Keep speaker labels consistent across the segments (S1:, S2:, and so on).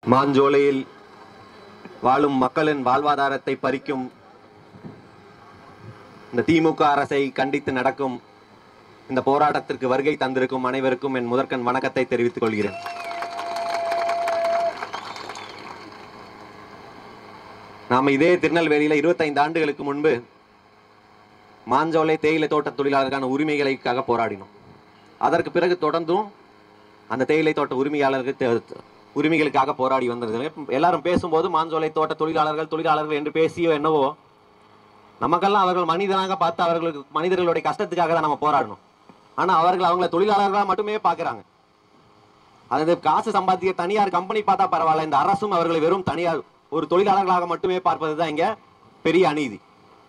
S1: மாஞ்சோலையில் வாழும் மக்களின் வாழ்வாதாரத்தை பறிக்கும் இந்த திமுக அரசை கண்டித்து நடக்கும் இந்த போராட்டத்திற்கு வருகை தந்திருக்கும் அனைவருக்கும் என் முதற்கண் வணக்கத்தை தெரிவித்துக் கொள்கிறேன். நாம் இதே திருநெல்வேலியில் 25 ஆண்டுகளுக்கு முன்பு மாஞ்சோலை தேயிலை தோட்ட தொழிலாளர்களுக்கான உரிமைகளுக்காக போராடினோம். அதற்கு பிறகு தொடர்ந்தும் அந்த தேயிலை தோட்ட உரிமைகளுக்காக போராடி வந்தது. எல்லாரும் பேசும்போது மாஞ்சோலை தோட்ட தொழிலாளர்கள் என்று பேசியோ என்னவோ, நமக்கெல்லாம் அவர்கள் மனிதனாக பார்த்து அவர்களுக்கு மனிதர்களுடைய கஷ்டத்துக்காக தான் நம்ம போராடணும். ஆனால் அவர்கள் அவங்கள தொழிலாளர்களாக மட்டுமே பார்க்குறாங்க. அது காசு சம்பாதிக்க தனியார் கம்பெனி பார்த்தா பரவாயில்ல, இந்த அரசும் அவர்களை வெறும் தனியார் ஒரு தொழிலாளர்களாக மட்டுமே பார்ப்பது தான் இங்கே பெரிய அநீதி.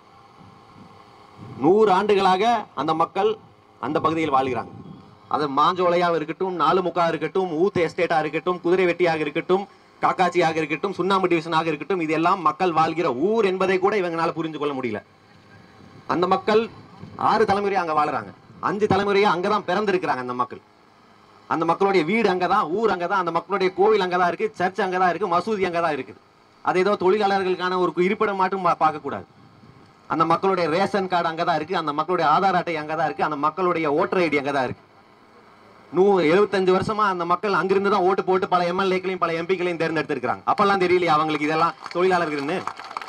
S1: 100 ஆண்டுகளாக அந்த மக்கள் அந்த பகுதியில் வாழ்கிறாங்க. அது மாஞ்சோலையாக இருக்கட்டும், 4முக்கா இருக்கட்டும், ஊத் எஸ்டேட்டாக இருக்கட்டும், குதிரை வெட்டியாக இருக்கட்டும், காக்காட்சியாக இருக்கட்டும், சுண்ணாம்பு டிவிஷனாக இருக்கட்டும், இதெல்லாம் மக்கள் வாழ்கிற ஊர் என்பதை கூட இவங்களால புரிஞ்சு கொள்ள முடியல. அந்த மக்கள் 6 தலைமுறையாக அங்கே வாழ்றாங்க, 5 தலைமுறையாக அங்கே தான் பிறந்திருக்கிறாங்க. அந்த மக்கள், அந்த மக்களுடைய வீடு அங்கே தான், ஊர் அங்கே தான், அந்த மக்களுடைய கோவில் அங்கே தான் இருக்குது, சர்ச் அங்கே தான் இருக்குது, மசூதி அங்கே தான் இருக்குது. அது ஏதோ தொழிலாளர்களுக்கான ஒரு இருப்பிடம் மட்டும் பார்க்கக்கூடாது. அந்த மக்களுடைய ரேஷன் கார்டு அங்கே தான் இருக்குது, அந்த மக்களுடைய ஆதார் அட்டை அங்கே தான் இருக்குது, அந்த மக்களுடைய ஓட்டர் ஐடி அங்கே தான் இருக்குது. 75 வருஷமா அந்த மக்கள் அங்கிருந்து தான் ஓட்டு போட்டு பல எம்எல்ஏக்களையும் பல எம்பிக்களையும் தேர்ந்தெடுத்திருக்கிறாங்க. அப்பெல்லாம் தெரியலையா அவங்களுக்கு இதெல்லாம் தொழிலாளர்கள்னு?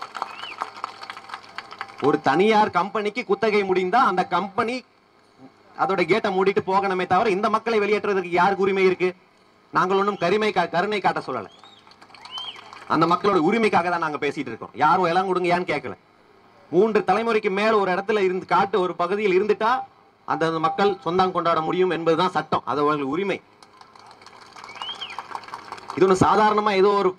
S1: ஒரு தனியார் கம்பெனிக்கு குத்தகை முடிந்தா அந்த கம்பெனி அதோட கேட்டை மூடிட்டு போகணுமே தவிர இந்த மக்களை வெளியேற்றுவதற்கு யாருக்கு உரிமை இருக்கு? நாங்கள் ஒன்றும் கருணை காட்ட சொல்லலை. அந்த மக்களோட உரிமைக்காக தான் நாங்கள் பேசிட்டு இருக்கோம். யாரும் இடம் கொடுங்க ஏன்னு கேட்கல. 3 தலைமுறைக்கு மேல ஒரு இடத்துல இருந்து காட்டு ஒரு பகுதியில் இருந்துட்டா அந்த மக்கள் சொந்தம் கொண்டாட முடியும் என்பதுதான் சட்டம். அது அவங்களுக்கு உரிமை. இது ஒன்று சாதாரணமா ஏதோ ஒரு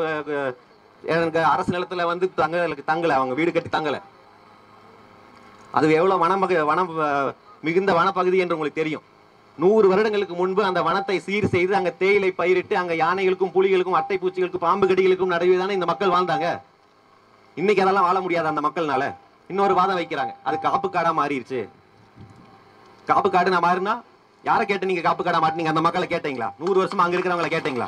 S1: அரசு நிலத்துல வந்து தங்கல, அவங்க வீடு கட்டி தங்கல. அது எவ்வளவு வனம் மிகுந்த வனப்பகுதி என்று உங்களுக்கு தெரியும். 100 வருடங்களுக்கு முன்பு அந்த வனத்தை சீர் செய்து அங்க தேயிலை பயிரிட்டு அங்க யானைகளுக்கும் புலிகளுக்கும் அட்டை பூச்சிகளுக்கும் பாம்பு கடிகளுக்கும் நடுவேதானே இந்த மக்கள் வாழ்ந்தாங்க. இன்னைக்கு அதெல்லாம் வாழ முடியாது அந்த மக்கள்னால. இன்னொரு வாதம் வைக்கிறாங்க, அது காப்பு காடா மாறிடுச்சு. காப்பு காடு நான் மாறினா யாரை கேட்டு நீங்க காப்பு காடா மாட்டினீங்க? அந்த மக்களை கேட்டீங்களா? 100 வருஷமா அங்க இருக்கிறவங்களை கேட்டீங்களா?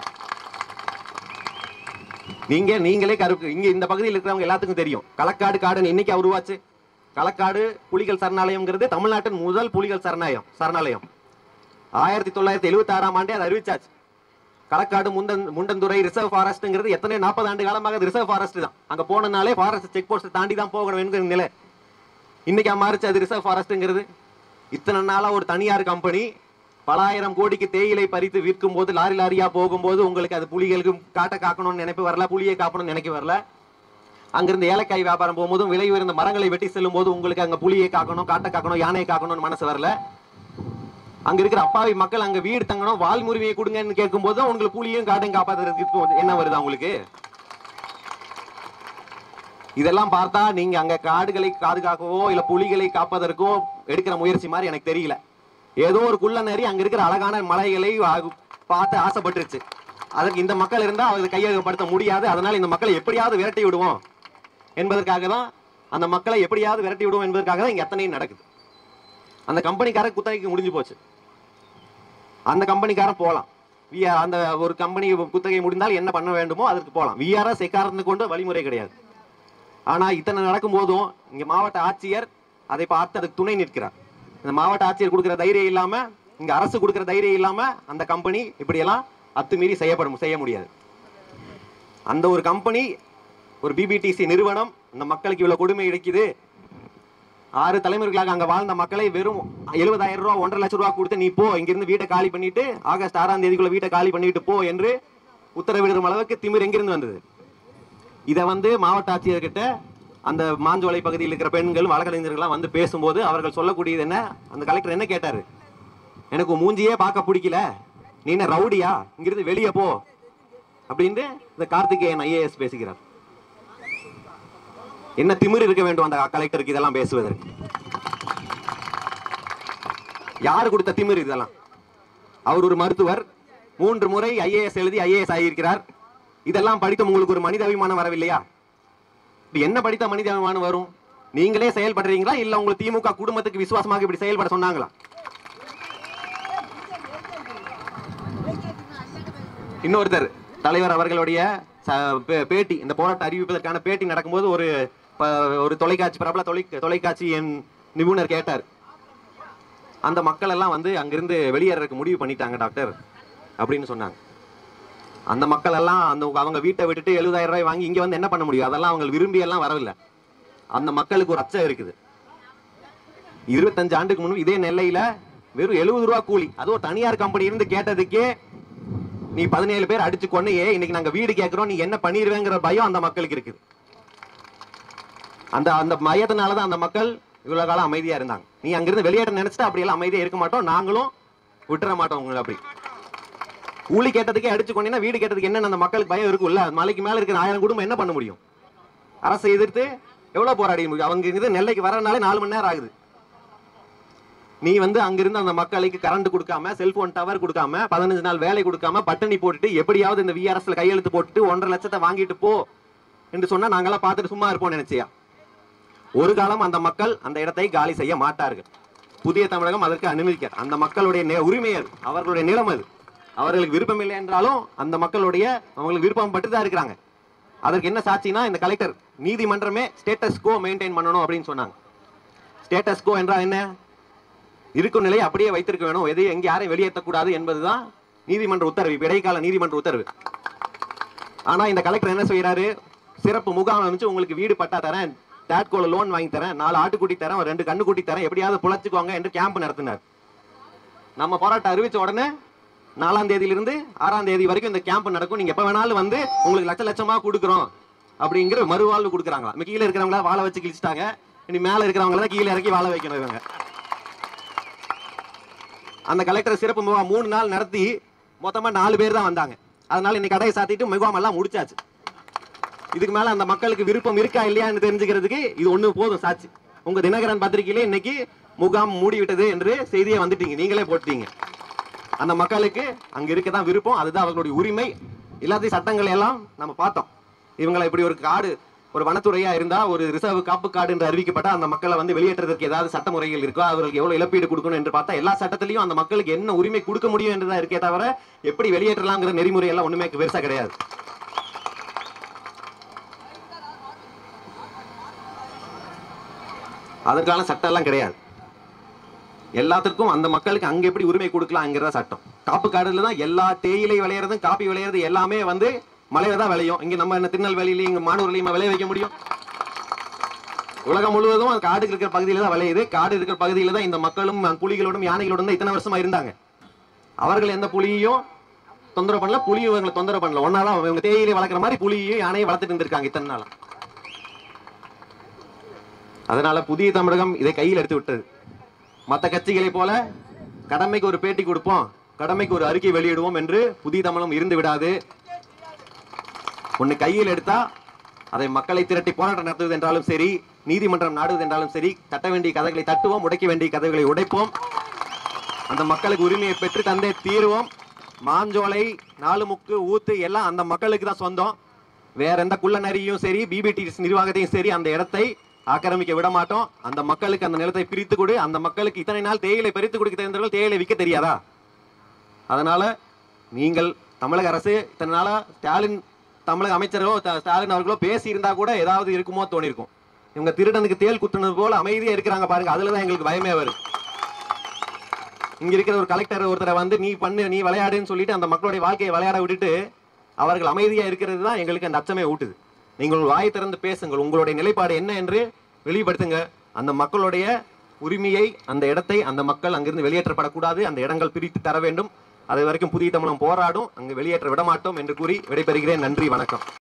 S1: நீங்களே கருக்கு. இங்க இந்த பகுதியில் இருக்கிறவங்க எல்லாத்துக்கும் தெரியும் களக்காடு காடுன்னு இன்னைக்கு உருவாச்சு. களக்காடு புலிகள் சரணாலயம்ங்கிறது தமிழ்நாட்டின் முதல் புலிகள் சரணாலயம். 1976ஆம் ஆண்டே அதை அறிவிச்சாச்சு. களக்காடு முண்டந்துறை ரிசர்வ் ஃபாரஸ்ட்ங்கிறது எத்தனை 40 ஆண்டு காலமாக ரிசர்வ் ஃபாரஸ்ட் தான். அங்க போனனாலே ஃபாரஸ்ட் செக் போஸ்ட் தாண்டி தான் போகணும் என்கிற நிலை. இன்னைக்கு மாறிச்சு அது ரிசர்வ் ஃபாரஸ்ட்ங்கிறது. இத்தனை நாளா ஒரு தனியார் கம்பெனி பல ஆயிரம் கோடிக்கு தேயிலை பறித்து விற்கும் போது லாரியா போகும்போது உங்களுக்கு அது புலிகளுக்கு காட்ட காக்கணும்னு நினைப்பு வரல, புலியை காக்கணும்னு நினைக்க வரல. அங்கிருந்து ஏலக்காய் வியாபாரம் போகும்போது விலை உயர்ந்த மரங்களை வெட்டி செல்லும் போது உங்களுக்கு அங்க புலியை காக்கணும், காட்ட காக்கணும், யானையை காக்கணும்னு மனசு வரல. அங்க இருக்கிற அப்பாவி மக்கள் அங்க வீடு தங்கணும், வாழ்முறையை கொடுங்கன்னு கேட்கும் போது உங்களுக்கு புலியும் காட்டையும் காப்பாத்துறதுக்கு என்ன வருது உங்களுக்கு? இதெல்லாம் பார்த்தா நீங்க அங்க காடுகளை பாதுகாக்கவோ இல்ல புலிகளை காப்பதற்கோ எடுக்கிற முயற்சி மாதிரி எனக்கு தெரியல. ஏதோ ஒரு குள்ள நரி அங்க இருக்கிற அழகான மலைகளை பார்த்து ஆசைப்பட்டுருச்சு. அதற்கு இந்த மக்கள் இருந்தா அதை கையகப்படுத்த முடியாது. அதனால இந்த மக்களை எப்படியாவது விரட்டி விடுவோம் என்பதற்காக தான், அந்த மக்களை எப்படியாவது விரட்டி விடுவோம் என்பதற்காக தான் இங்க எத்தனையும் நடக்குது. அந்த கம்பெனிக்கார குத்தகைக்கு முடிஞ்சு போச்சு. அந்த கம்பெனிக்காரன் போகலாம். அந்த ஒரு கம்பெனி குத்தகை முடிந்தால் என்ன பண்ண வேண்டுமோ அதற்கு போகலாம். விஆர்எஸ் எக்காரணத்தை கொண்டு வழிமுறை கிடையாது. ஆனா இத்தனை நடக்கும் போதும் இங்க மாவட்ட ஆட்சியர் அதை பார்த்து அதுக்கு துணை நிற்கிறார். இந்த மாவட்ட ஆட்சியர் கொடுக்கிற தைரியம் இல்லாம, இங்க அரசு கொடுக்கிற தைரியம் இல்லாம அந்த கம்பெனி இப்படியெல்லாம் அத்துமீறி செய்ய முடியாது. அந்த ஒரு கம்பெனி, ஒரு பிபிடிசி நிறுவனம் இந்த மக்களுக்கு இவ்வளவு கொடுமை இழைக்குது. 6 தலைமுறைகளாக அங்க வாழ்ந்த மக்களை வெறும் 70,000 ரூபா 1.5 லட்சம் ரூபா கொடுத்து நீ போ, இங்கிருந்து வீட்டை காலி பண்ணிட்டு ஆகஸ்ட் 6ஆம் தேதிக்குள்ள வீட்டை காலி பண்ணிட்டு போ என்று உத்தரவிடும் அளவுக்கு திமிர் எங்கிருந்து வந்தது? இதை மாவட்ட ஆட்சியர்கிட்ட அந்த மாஞ்சோலை பகுதியில் இருக்கிற பெண்கள் வழக்கறிஞர்கள்லாம் வந்து பேசும்போது அவர்கள் சொல்லக்கூடியது என்ன? அந்த கலெக்டர் என்ன கேட்டாரு? எனக்கு மூஞ்சியே பார்க்க பிடிக்கல, நீ என்ன ரவுடியா, இங்கிருந்து வெளியே போ அப்படின்னு இந்த கார்த்திகேயன் ஐஏஎஸ் பேசுகிறார். என்ன திமிர் இருக்க வேண்டும் அந்த கலெக்டருக்கு இதெல்லாம் பேசுவதற்கு? யாரு கொடுத்த திமிர் இதெல்லாம்? அவர் ஒரு மருத்துவர், 3 முறை ஐஏஎஸ் எழுதி ஐஏஎஸ் ஆகியிருக்கிறார். இதெல்லாம் படித்த உங்களுக்கு ஒரு மனித அபிமானம் வரவில்லையா? என்ன படித்த மனித அபிமானம் வரும்? நீங்களே செயல்படுறீங்களா இல்ல உங்களுக்கு திமுக குடும்பத்துக்கு விசுவாசமாக இப்படி செயல்பட சொன்னாங்களா? இன்னொருத்தர் தலைவர் அவர்களுடைய பேட்டி, இந்த போராட்ட அறிவிப்பதற்கான பேட்டி நடக்கும்போது ஒரு தொலைக்காட்சி பிரபல தொலைக்காட்சியின் நிபுணர் கேட்டார், அந்த மக்கள் எல்லாம் வந்து அங்கிருந்து வெளியேறதுக்கு முடிவு பண்ணிட்டாங்க டாக்டர் அப்படின்னு சொன்னாங்க. அந்த மக்கள் எல்லாம் அவங்க வீட்டை விட்டுட்டு 70,000 ரூபாய் வாங்கி இங்க வந்து என்ன பண்ண முடியும்? அதெல்லாம் அவங்க விரும்பி எல்லாம் வரவில்லை. அந்த மக்களுக்கு ஒரு அச்சம் இருக்குது. 25 ஆண்டுக்கு முன்பு இதே நெல்லையில வெறும் 70 ரூபா கூலி, அது ஒரு தனியார் கம்பெனி இருந்து கேட்டதுக்கே நீ 17 பேர் அடிச்சு கொன்னையே, இன்னைக்கு நாங்க வீடு கேட்கிறோம், நீ என்ன பண்ணிடுவேங்கிற பயம் அந்த மக்களுக்கு இருக்குது. அந்த பயத்தினாலதான் அந்த மக்கள் இவ்வளவு காலம் அமைதியா இருந்தாங்க. நீ அங்கிருந்து வெளியேற நினைச்சிட்டா அப்படியெல்லாம் அமைதியா இருக்க மாட்டோம், நாங்களும் விட்டுற மாட்டோம் உங்களை. அப்படி கூலி கேட்டதுக்கே அடிச்சு கொண்டீங்கன்னா வீடு கேட்டதுக்கு என்ன அந்த மக்களுக்கு பயம் இருக்கும்ல. மலைக்கு மேல இருக்கிற 1000 குடும்பம் என்ன பண்ண முடியும்? அரசை எதிர்த்து எவ்வளவு போராடி முடியும்? அவங்க நெல்லைக்கு வரனாலே 4 மணி நேரம் ஆகுது. நீ வந்து அங்கிருந்து அந்த மக்களுக்கு கரண்ட் கொடுக்காம, செல்போன் டவர் கொடுக்காம, 15 நாள் வேலை கொடுக்காம, பட்டினி போட்டுட்டு எப்படியாவது இந்த VRSல கையெழுத்து போட்டுட்டு 1.5 லட்சத்தை வாங்கிட்டு போ என்று சொன்னா நாங்கெல்லாம் பார்த்துட்டு சும்மா இருப்போம் நினைச்சியா? ஒரு காலம் அந்த மக்கள் அந்த இடத்தை காலி செய்ய மாட்டார்கள். புதிய தமிழகம் அதற்கு அனுமதிக்க. அந்த மக்களுடைய உரிமை அது, அவர்களுடைய நிலம் அது. அவர்களுக்கு விருப்பம் இல்லை என்றாலும் அந்த மக்களுடைய அவங்களுக்கு விருப்பம் பட்டு தான் இருக்கிறாங்க. அதற்கு என்ன சாட்சினா, இந்த கலெக்டர் நீதிமன்றமே ஸ்டேட்டஸ் கோ மெயின்டைன் பண்ணணும் அப்படின்னு சொன்னாங்க. ஸ்டேட்டஸ் கோ என்றால் என்ன? இருக்கும் நிலையை அப்படியே வைத்திருக்க வேணும், எதையும் எங்கே யாரையும் வெளியேற்றக்கூடாது என்பதுதான் நீதிமன்ற உத்தரவு, இடைக்கால நீதிமன்ற உத்தரவு. ஆனா இந்த கலெக்டர் என்ன செய்யறாரு? சிறப்பு முகாம் அமைச்சு உங்களுக்கு வீடு பட்டா தரேன், டாட்கோல லோன் வாங்கி தரேன், 4 ஆட்டுக்குட்டி தரேன், 2 கண்ணுக்குட்டி தரேன், எப்படியாவது புழைச்சுக்கோங்க என்று கேம்ப் நடத்தினார். நம்ம போராட்டம் அறிவிச்ச உடனே 4ஆம் தேதியிலிருந்து 6ஆம் தேதி வரைக்கும் இந்த கேம்ப் நடக்கும். நீங்க எப்ப வேணாலும் வந்து உங்களுக்கு லட்ச லட்சமா கொடுக்குறோம் அப்படிங்கிற மறுவாழ்வு கொடுக்குறாங்களா. கீழே இருக்கிறவங்களா வாழை வச்சு கிழிச்சிட்டாங்க, இனி மேல இருக்கிறவங்கள கீழே இறக்கி வாழ வைக்கணும் இவங்க. அந்த கலெக்டர் சிறப்பு முகாம் 3 நாள் நடத்தி மொத்தமா 4 பேர் தான் வந்தாங்க. அதனால இன்னைக்கு கடையை சாத்திட்டு முகாம் எல்லாம் முடிச்சாச்சு. இதுக்கு மேல அந்த மக்களுக்கு விருப்பம் இருக்கா இல்லையான்னு தெரிஞ்சுக்கிறதுக்கு இது ஒண்ணு போதும் சாட்சி. உங்க தினகரன் பத்திரிகையிலே இன்னைக்கு முகாம் மூடிவிட்டது என்று செய்தியை வந்துட்டீங்க, நீங்களே போட்டீங்க. அந்த மக்களுக்கு அங்க இருக்கதான் விருப்பம், அதுதான் அவர்களுடைய உரிமை. எல்லாத்தையும் சட்டங்களை எல்லாம் நம்ம பார்த்தோம். இவங்களை இப்படி ஒரு காடு, ஒரு வனத்துறையா இருந்தா, ஒரு ரிசர்வ் காப்பு காடு என்று அறிவிக்கப்பட்ட அந்த மக்களை வந்து வெளியேற்றதற்கு ஏதாவது சட்டமுறைகள் இருக்கோ, அவர்களுக்கு எவ்வளவு இழப்பீடு கொடுக்கணும் என்று பார்த்தா எல்லா சட்டத்திலையும் அந்த மக்களுக்கு என்ன உரிமை கொடுக்க முடியும் என்றுதான் இருக்கே தவிர எப்படி வெளியேற்றலாம்ங்கிற நெறிமுறை எல்லாம் ஒண்ணுமே பெருசா கிடையாது. அதற்கான சட்டம் எல்லாம் கிடையாது. எல்லாத்துக்கும் அந்த மக்களுக்கு அங்க எப்படி உரிமை கொடுக்கலாம்ங்கிற சட்டம். காப்பு காடுல தான் எல்லா தேயிலை விளையிறதும் காப்பி விளையிறது எல்லாமே வந்து மலையில தான் விளையும். இங்க நம்ம என்ன திருநெல்வேலியில இங்க மானூர்லயும் விளைய வைக்க முடியும்? உலகம் முழுவதும் காடு இருக்கிற பகுதியில தான் விளையுது. காடு இருக்கிற பகுதியில தான் இந்த மக்களும் புலிகளோடும் யானைகளோடும் தான் இத்தனை வருஷமா இருந்தாங்க. அவர்கள் எந்த புலியையும் தொந்தரவு பண்ணல, புலியும் இவங்களை தொந்தரவு பண்ணல. ஒன்னாதான் இவங்க தேயிலை வளர்க்குற மாதிரி புலியையும் யானையும் வளர்த்துட்டு இருந்திருக்காங்க இத்தனை நாளா. அதனால புதிய தமிழகம் இதை கையில் எடுத்து விட்டது. மற்ற கட்சிகளை போல கடமைக்கு ஒரு பேட்டி கொடுப்போம், கடமைக்கு ஒரு அறிக்கை வெளியிடுவோம் என்று புதிய தமிழகம் இருந்து விடாது. ஒன்னு கையில் எடுத்தா அதை மக்களை திரட்டி போராட்டம் நடத்துவது என்றாலும் சரி, நீதிமன்றம் நாடுவது என்றாலும் சரி, தட்ட வேண்டிய கதைகளை தட்டுவோம், உடைக்க வேண்டிய கதைகளை உடைப்போம். அந்த மக்களுக்கு உரிமையை பெற்று தந்தே தீர்வோம். மாஞ்சோலை, நாலுமுக்கு, ஊத்து எல்லாம் அந்த மக்களுக்கு தான் சொந்தம். வேற எந்த குள்ள நரியும் சரி, பிபிடி நிர்வாகத்தையும் சரி அந்த இடத்தை ஆக்கிரமிக்க விட மாட்டோம். அந்த மக்களுக்கு அந்த நிலத்தை பிரித்து கொடு. அந்த மக்களுக்கு இத்தனை நாள் தேயிலை பறித்து கொடுக்க தெரிந்தவர்கள் தேயிலை விற்க தெரியாதா? அதனால நீங்கள் தமிழக அரசு இத்தனை நாளா ஸ்டாலின் தமிழக அமைச்சரோ ஸ்டாலின் அவர்களோ பேசி இருந்தா கூட ஏதாவது இருக்குமோ தோணிருக்கும். இவங்க திருடனுக்கு தேல் குத்துனது போல அமைதியா இருக்கிறாங்க பாருங்க. அதுலதான் எங்களுக்கு பயமே வரும். இங்க இருக்கிற ஒரு கலெக்டர் ஒருத்தரை வந்து நீ பண்ணு, நீ விளையாடுன்னு சொல்லிட்டு அந்த மக்களுடைய வாழ்க்கையை விளையாட விட்டுட்டு அவர்கள் அமைதியா இருக்கிறது தான் எங்களுக்கு அந்த அச்சமே ஊட்டுது. நீங்கள் வாய் திறந்து பேசுங்கள், உங்களுடைய நிலைப்பாடு என்ன என்று வெளிப்படுத்துங்க. அந்த மக்களுடைய உரிமையை, அந்த இடத்தை அந்த மக்கள் அங்கிருந்து வெளியேற்றப்படக்கூடாது, அந்த இடங்கள் பிரித்து தர வேண்டும். அது வரைக்கும் புதிய தமிழகம் போராடும், அங்கு வெளியேற்ற விடமாட்டோம் என்று கூறி விடைபெறுகிறேன். நன்றி, வணக்கம்.